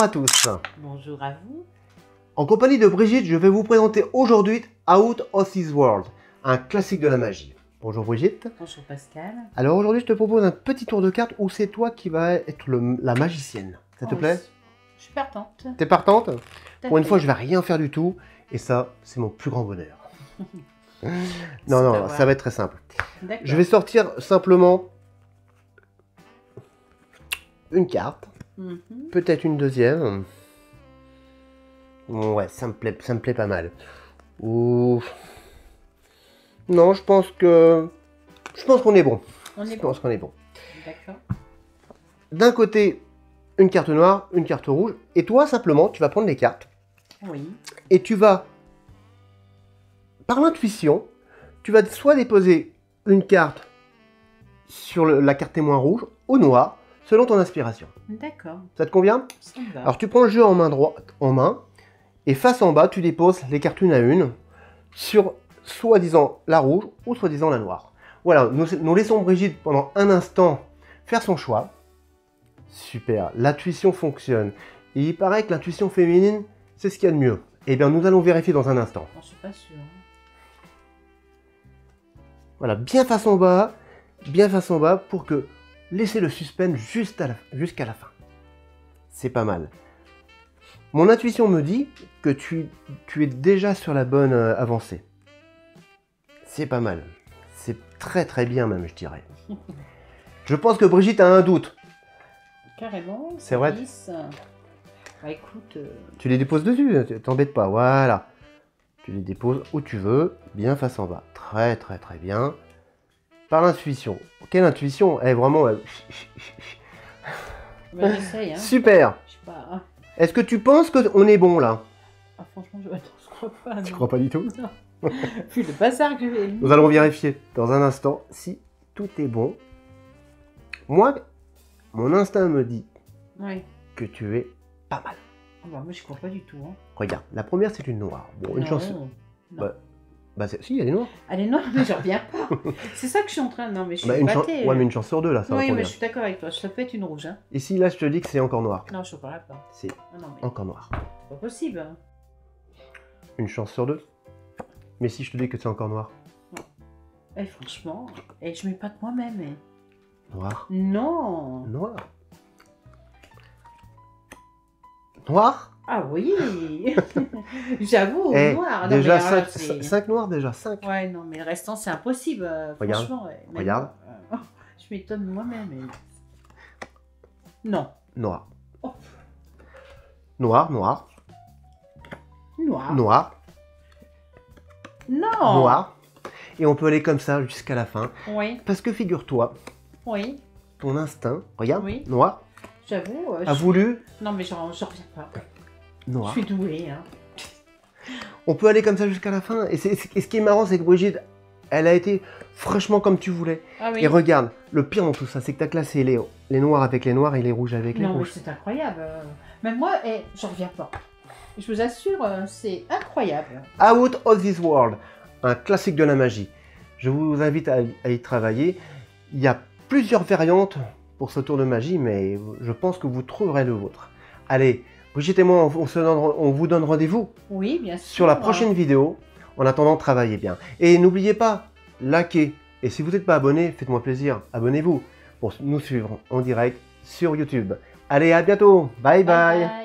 à tous. Bonjour à vous. En compagnie de Brigitte, je vais vous présenter aujourd'hui Out of This World, un classique de la magie. Bonjour Brigitte. Bonjour Pascal. Alors aujourd'hui, je te propose un petit tour de cartes où c'est toi qui vas être la magicienne. Ça te plaît? Je suis partante. T'es partante? Pour une fait. fois, je vais rien faire du tout. Et ça, c'est mon plus grand bonheur. Non, ça va être très simple. Je vais sortir simplement une carte. Peut-être une deuxième. Ouais, ça me plaît pas mal. Ou... Non, je pense qu'on est bon. Je pense qu'on est bon. D'accord. D'un côté, une carte noire, une carte rouge. Et toi, simplement, tu vas prendre les cartes. Oui. Et tu vas, par l'intuition, tu vas soit déposer une carte sur la carte témoin rouge ou noire, selon ton inspiration. D'accord. Ça te convient? Ça me va. Alors tu prends le jeu en main droite, et face en bas, tu déposes les cartes une à une sur soi-disant la rouge ou soi-disant la noire. Voilà, nous laissons Brigitte pendant un instant faire son choix. Super, l'intuition fonctionne. Et il paraît que l'intuition féminine, c'est ce qu'il y a de mieux. Eh bien, nous allons vérifier dans un instant. Je suis pas sûre. Voilà, bien face en bas pour que laisser le suspense jusqu'à la fin. C'est pas mal. Mon intuition me dit que tu es déjà sur la bonne avancée. C'est pas mal. C'est très très bien même, je dirais. Je pense que Brigitte a un doute. Carrément. C'est vrai. 10. Bah écoute... Tu les déposes dessus, t'embête pas, voilà. Tu les déposes où tu veux, bien face en bas. Très très très bien. Par l'intuition. Quelle intuition? Elle est vraiment... Bah, j'essaye, hein. Super. Je sais pas. Hein. Est-ce que tu penses qu'on est bon là? Ah, franchement, je crois pas. Tu crois pas du tout? Non. Vu le bazar que j'ai. Nous allons vérifier dans un instant si tout est bon. Moi, mon instinct me dit que tu es pas mal. Ah bah, moi, je crois pas du tout. Hein. Regarde, la première c'est une noire. Bon, une chance. Non. Si, elle est noire. Elle est noire, mais je reviens pas. C'est ça que je suis en train de... Non, mais je suis une battée. Ouais, mais une chance sur deux là, ça va Oui, convenir. mais je suis d'accord avec toi. Ça peut être une rouge. Hein. Ici, là, je te dis que c'est encore noir. Non, je ne parle pas. C'est non, mais... encore noir. C'est pas possible. Hein. Une chance sur deux. Mais si je te dis que c'est encore noir. Et franchement, et je mets pas de moi-même. Noir. Non. Noir. Noir. Ah oui. J'avoue, noir. Non, déjà mais 5 noirs, déjà 5. Ouais, non, mais le restant, c'est impossible. Regarde. Franchement, ouais. Regarde. Je m'étonne de moi-même. Non. Noir. Oh. Noir, noir. Noir. Noir. Non. Noir. Et on peut aller comme ça jusqu'à la fin. Oui. Parce que figure-toi, ton instinct, regarde, noir, j'avoue, a voulu... Non, mais j'en reviens pas. Noir. Je suis douée. Hein. On peut aller comme ça jusqu'à la fin. Et ce qui est marrant, c'est que Brigitte, elle a été franchement comme tu voulais. Ah, oui. Et regarde, le pire dans tout ça, c'est que tu as classé les noirs avec les noirs et les rouges avec les rouges. Non, mais rouges. c'est incroyable. Même moi, j'en reviens pas. Je vous assure, c'est incroyable. Out of This World, un classique de la magie. Je vous invite à y travailler. Il y a plusieurs variantes pour ce tour de magie, mais je pense que vous trouverez le vôtre. Allez, Brigitte et moi, on vous donne rendez-vous bien sûr, sur la prochaine vidéo. En attendant, travaillez bien. Et n'oubliez pas, likez. Et si vous n'êtes pas abonné, faites-moi plaisir, abonnez-vous pour nous suivre en direct sur YouTube. Allez, à bientôt. Bye bye.